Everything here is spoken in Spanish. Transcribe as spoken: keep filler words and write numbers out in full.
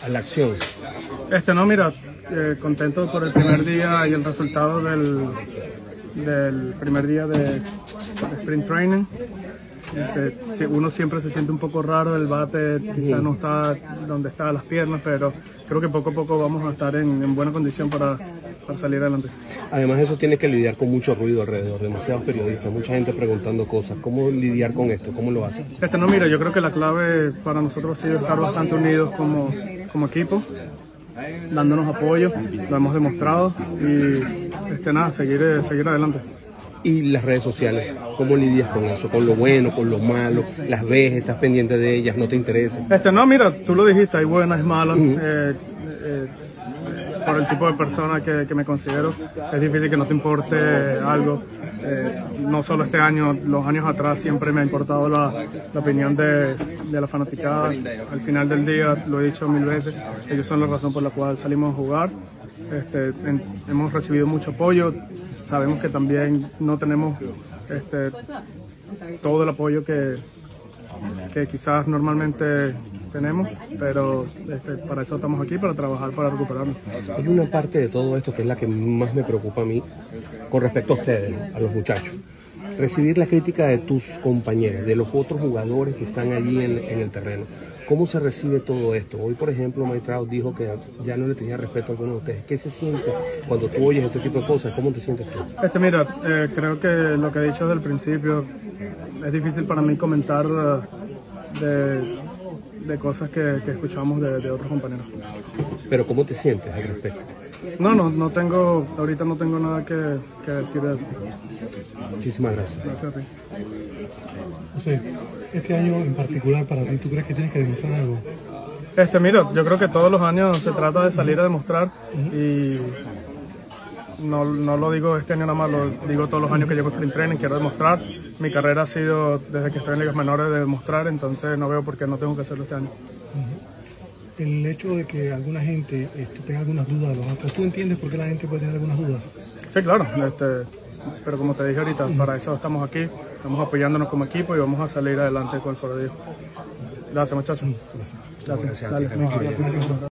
a la acción. Este no, mira, eh, contento por el primer día y el resultado del, del primer día de, de sprint training. Este, uno siempre se siente un poco raro, el bate quizás no está donde está las piernas, pero creo que poco a poco vamos a estar en, en buena condición para, para salir adelante. Además eso tiene que lidiar con mucho ruido alrededor, demasiados periodistas, mucha gente preguntando cosas. ¿Cómo lidiar con esto? ¿Cómo lo hace? Este no, mira, yo creo que la clave para nosotros ha sido estar bastante unidos como, como equipo, dándonos apoyo, lo hemos demostrado y este, nada, seguir, seguir adelante. Y las redes sociales, ¿cómo lidias con eso? Con lo bueno, con lo malo, las ves, estás pendiente de ellas, no te interesa. Este, no, mira, tú lo dijiste, hay buenas y malas. Uh-huh. eh, eh, por el tipo de persona que, que me considero, es difícil que no te importe algo. Eh, no solo este año, los años atrás siempre me ha importado la, la opinión de, de la fanaticada. Al final del día, lo he dicho mil veces, ellos son la razón por la cual salimos a jugar. Este, en, hemos recibido mucho apoyo, sabemos que también no tenemos este, todo el apoyo que, que quizás normalmente tenemos, pero este, para eso estamos aquí, para trabajar, para recuperarnos. Hay una parte de todo esto que es la que más me preocupa a mí con respecto a ustedes, a los muchachos. Recibir la crítica de tus compañeros, de los otros jugadores que están allí en, en el terreno. ¿Cómo se recibe todo esto? Hoy, por ejemplo, Mike Trout dijo que ya no le tenía respeto a alguno de ustedes. ¿Qué se siente cuando tú oyes ese tipo de cosas? ¿Cómo te sientes tú? Este, mira, eh, creo que lo que he dicho desde el principio, es difícil para mí comentar uh, de, de cosas que, que escuchamos de, de otros compañeros. ¿Pero cómo te sientes al respecto? No, no, no tengo, ahorita no tengo nada que, que decir de eso. Muchísimas gracias. Gracias a ti. José, este año en particular para ti, ¿tú crees que tienes que demostrar algo? Este, mira, yo creo que todos los años se trata de salir a demostrar y no, no lo digo este año nada más, lo digo todos los años que llevo sprint training, quiero demostrar. Mi carrera ha sido desde que estoy en ligas menores de demostrar, entonces no veo por qué no tengo que hacerlo este año. El hecho de que alguna gente esto, tenga algunas dudas de los otros, ¿tú entiendes por qué la gente puede tener algunas dudas? Sí, claro, este, pero como te dije ahorita, para eso estamos aquí, estamos apoyándonos como equipo y vamos a salir adelante con el Foro diez. Gracias, muchachos. Gracias. Gracias. Gracias. Dale.